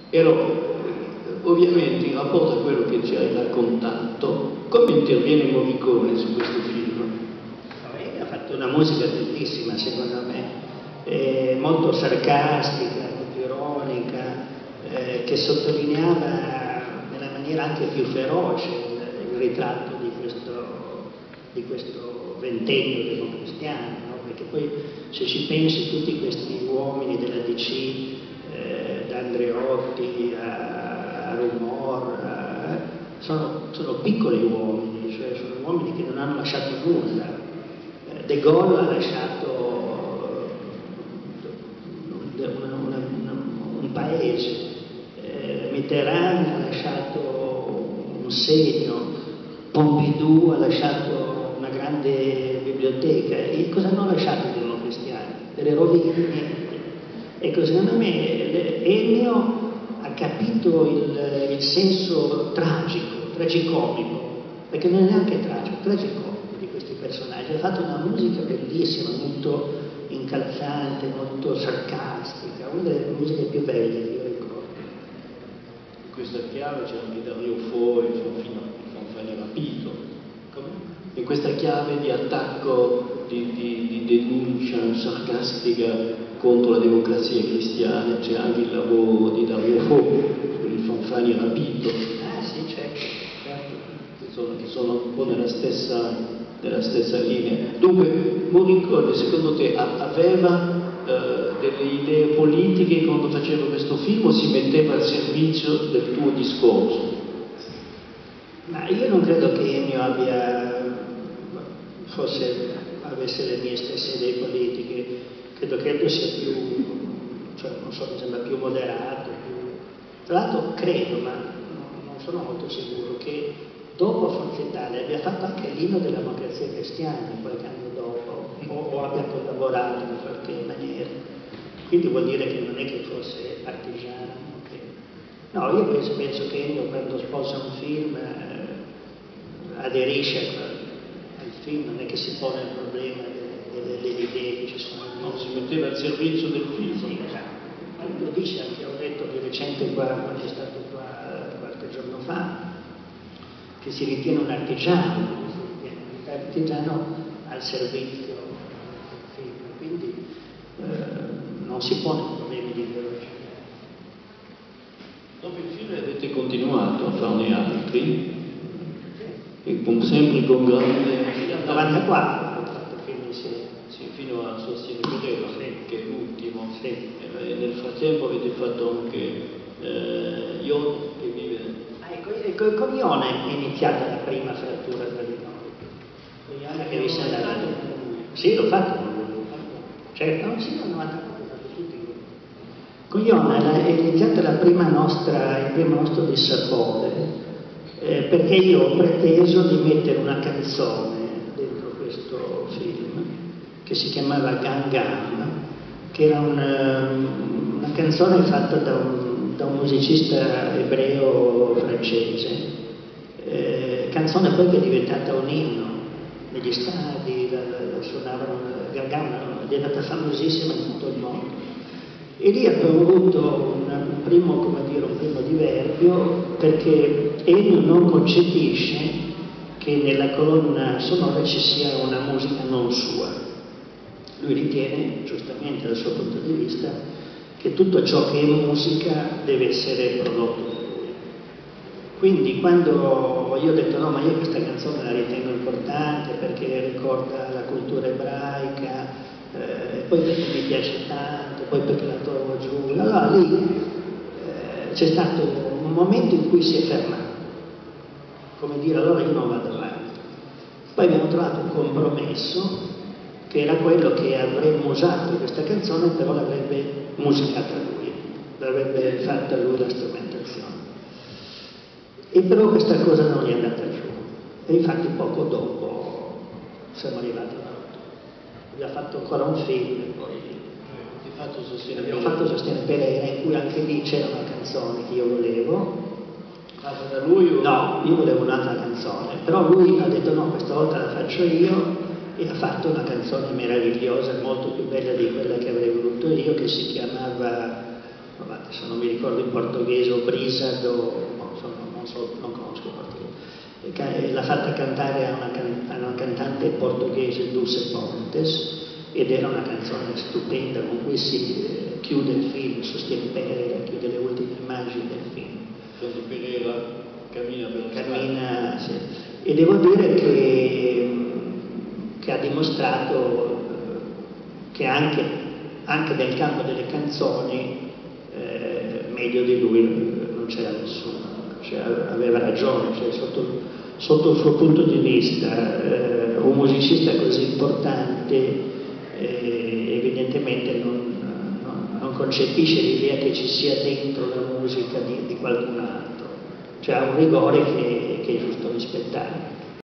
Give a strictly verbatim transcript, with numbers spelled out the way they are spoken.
Però ovviamente in rapporto a quello che ci hai raccontato, come interviene Morricone su questo film? Ha fatto una musica bellissima, secondo me, eh, molto sarcastica, molto ironica, eh, che sottolineava nella maniera anche più feroce il, il ritratto di questo, di questo ventennio democristiano, no? Perché poi se ci pensi tutti questi uomini della D C, eh, da Andreotti a, a Rumor, a, sono, sono piccoli uomini, cioè sono uomini che non hanno lasciato nulla. De Gaulle ha lasciato una, una, una, un paese, eh, Mitterrand ha lasciato un segno, Pompidou ha lasciato una grande biblioteca. E cosa hanno lasciato i democristiani? Delle rovine, niente. Ecco, secondo me Ennio ha capito il, il senso tragico, tragicomico, perché non è neanche tragico, tragicomico di questi personaggi. Ha fatto una musica bellissima, molto incalzante, molto sarcastica, una delle musiche più belle che io ricordo. In questa chiave c'è anche Dario Fo e fino a Fanfani Rapito. Come? In questa chiave di attacco, di, di, di denuncia sarcastica contro la democrazia cristiana c'è anche il lavoro di Dario Fo con il Fanfani Rapito. Ah sì, certo, certo. Che sono, che sono un po' nella stessa, nella stessa linea. Dunque Morricone secondo te aveva eh, delle idee politiche quando faceva questo film o si metteva al servizio del tuo discorso? Ma io non credo che Ennio abbia, forse avesse le mie stesse idee politiche, credo che Ennio sia più, cioè non so, mi sembra più moderato, più... Tra l'altro credo, ma non sono molto sicuro, che dopo Forza Italia abbia fatto anche l'inno della democrazia cristiana qualche anno dopo, o, o abbia collaborato in qualche maniera. Quindi vuol dire che non è che fosse partigiano. No, io penso, penso che Ennio quando sposa un film eh, aderisce al film, non è che si pone il problema delle, delle idee che ci sono. No, si metteva al servizio del film. Sì, esatto. Lo dice anche, ho letto di recente qua, quando è stato qua qualche giorno fa, che si ritiene un artigiano, si ritiene un artigiano al servizio del film, quindi eh, non si pone problemi di ideologia. Dopo il film avete continuato a farne altri, e con, sempre con grande... Nel novantaquattro ho fatto film insieme. Sì, fino a Sostiene Fedele, Sì. che è l'ultimo. Sì. E nel frattempo avete fatto anche eh, Ione, che vive... Ah, ecco, ecco, con Ione è iniziata la prima frattura tra di noi. Con Ione che vi sei andato. Sì, l'ho fatto con lui. Certo, no, sì, nel novantaquattro. Con Ione è iniziata la prima nostra, il primo nostro dissapore, eh, perché io ho preteso di mettere una canzone dentro questo film che si chiamava Gangan, che era una, una canzone fatta da un, da un musicista ebreo francese, eh, canzone poi che è diventata un inno negli stadi, la, la, la suonavano, Gangan è diventata famosissima in tutto il mondo. E lì abbiamo avuto un, un, primo, come dire, un primo diverbio, perché Ennio non concepisce che nella colonna sonora ci sia una musica non sua. Lui ritiene, giustamente dal suo punto di vista, che tutto ciò che è musica deve essere prodotto da lui. Quindi quando io ho detto no, ma io questa canzone la ritengo importante perché ricorda la cultura ebraica, eh, poi perché mi piace tanto, poi perché la trovo giù, allora lì eh, c'è stato un momento in cui si è fermato, come dire allora io non vado avanti. Poi abbiamo trovato un compromesso che era quello che avremmo usato questa canzone, però l'avrebbe musicata lui, l'avrebbe fatta lui la strumentazione. E però questa cosa non è andata giù, e infatti poco dopo siamo arrivati a abbiamo fatto ancora un film e poi fatto Sostiene abbiamo Pereira. fatto Sostiene Pereira, in cui anche lì c'era una canzone che io volevo. Fatta da lui o... No, io volevo un'altra canzone, però lui ha detto no, questa volta la faccio io, e ha fatto una canzone meravigliosa, molto più bella di quella che avrei voluto io, che si chiamava adesso non mi ricordo in portoghese, o Brisado, no, insomma, non, so, non conosco il portoghese, l'ha fatta cantare a una, can, a una cantante portoghese, Dulce Pontes, ed era una canzone stupenda con cui si eh, chiude il film, sostiene Pereira, chiude le ultime immagini del film. Quando Pereira cammina per la cammina, sì. E devo dire che, che ha dimostrato che anche, anche nel campo delle canzoni eh, meglio di lui non c'era nessuno, cioè, aveva ragione, cioè, sotto, sotto il suo punto di vista eh, un musicista così importante eh, evidentemente non, non, non concepisce l'idea che ci sia dentro la musica di, di qualcun altro, cioè ha un rigore che, che è giusto rispettare.